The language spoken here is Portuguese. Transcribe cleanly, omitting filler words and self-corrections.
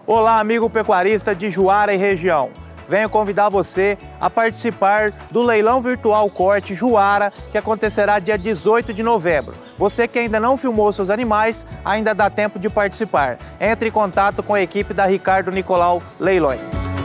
Olá, amigo pecuarista de Juara e região. Venho convidar você a participar do leilão virtual Corte Juara, que acontecerá dia 18 de novembro. Você que ainda não filmou seus animais, ainda dá tempo de participar. Entre em contato com a equipe da Ricardo Nicolau Leilões.